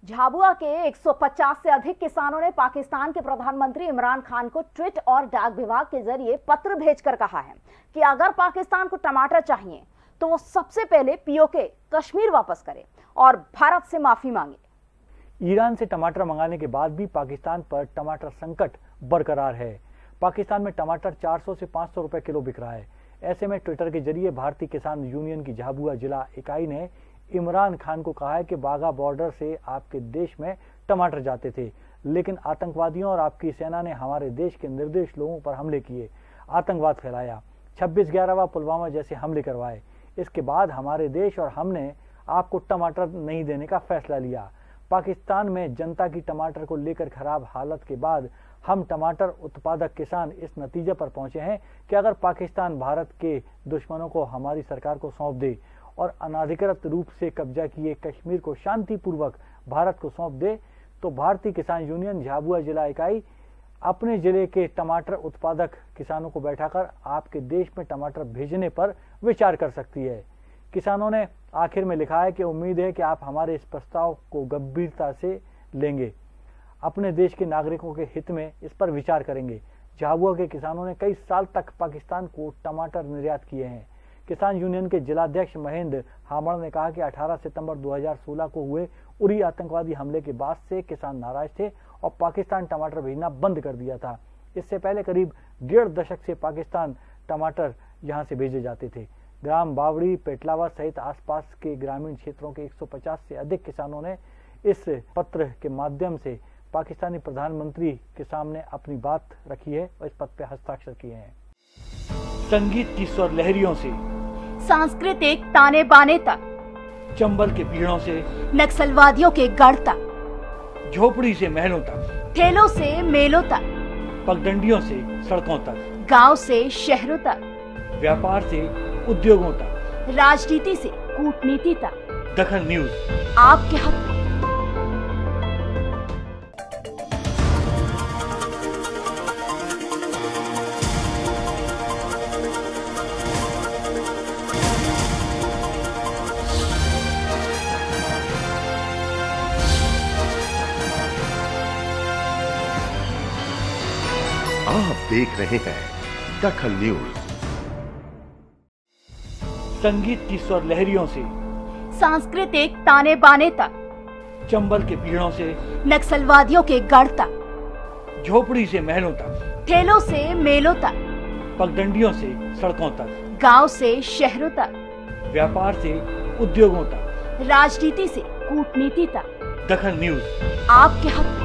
झाबुआ के 150 से अधिक किसानों ने पाकिस्तान के प्रधानमंत्री इमरान खान को ट्वीट और डाक विभाग के जरिए पत्र भेजकर कहा है कि अगर पाकिस्तान को टमाटर चाहिए तो वो सबसे पहले पीओके कश्मीर वापस करे और भारत से माफी मांगे। ईरान से टमाटर मंगाने के बाद भी पाकिस्तान पर टमाटर संकट बरकरार है। पाकिस्तान में टमाटर 400 से 500 रुपए किलो बिक रहा है। ऐसे में ट्विटर के जरिए भारतीय किसान यूनियन की झाबुआ जिला इकाई ने इमरान खान को कहा है कि वाघा बॉर्डर से आपके देश में टमाटर जाते थे, लेकिन आतंकवादियों और आपकी सेना ने हमारे देश के निर्दोष लोगों पर हमले किए, आतंकवाद फैलाया, 26/11 पुलवामा जैसे हमले करवाए। इसके बाद हमारे देश और हमने आपको टमाटर नहीं देने का फैसला लिया। पाकिस्तान में जनता की टमाटर को लेकर खराब हालत के बाद हम टमाटर उत्पादक किसान इस नतीजे पर पहुंचे हैं कि अगर पाकिस्तान भारत के दुश्मनों को हमारी सरकार को सौंप दे और अनाधिकृत रूप से कब्जा किए कश्मीर को शांतिपूर्वक भारत को सौंप दे तो भारतीय किसान यूनियन झाबुआ जिला इकाई अपने जिले के टमाटर उत्पादक किसानों को बैठाकर आपके देश में टमाटर भेजने पर विचार कर सकती है। किसानों ने आखिर में लिखा है कि उम्मीद है कि आप हमारे इस प्रस्ताव को गंभीरता से लेंगे, अपने देश के नागरिकों के हित में इस पर विचार करेंगे। झाबुआ के किसानों ने कई साल तक पाकिस्तान को टमाटर निर्यात किए हैं। किसान यूनियन के जिलाध्यक्ष महेंद्र हामड़ ने कहा कि 18 सितंबर 2016 को हुए उरी आतंकवादी हमले के बाद से किसान नाराज थे और पाकिस्तान टमाटर भेजना बंद कर दिया था। इससे पहले करीब 1.5 दशक से पाकिस्तान टमाटर यहां से भेजे जाते थे। ग्राम बावड़ी, पेटलावा सहित आसपास के ग्रामीण क्षेत्रों के 150 से अधिक किसानों ने इस पत्र के माध्यम से पाकिस्तानी प्रधानमंत्री के सामने अपनी बात रखी है और इस पत्र पे हस्ताक्षर किए हैं। संगीत की स्वर लहरियों से सांस्कृतिक ताने बाने तक, चंबल के पीड़ों से नक्सलवादियों के गढ़ तक, झोपड़ी से महलों तक, ठेलों से मेलों तक, पगडंडियों से सड़कों तक, गांव से शहरों तक, व्यापार से उद्योगों तक, राजनीति से कूटनीति तक, दखल न्यूज आपके हक में। आप देख रहे हैं दखल न्यूज। संगीत की स्वर लहरियों से सांस्कृतिक ताने बाने तक, चंबल के पीड़ों से नक्सलवादियों के गढ़ तक, झोपड़ी से महलों तक, ठेलों से मेलों तक, पगडंडियों से सड़कों तक, गांव से शहरों तक, व्यापार से उद्योगों तक, राजनीति से कूटनीति तक, दखल न्यूज आपके हक में।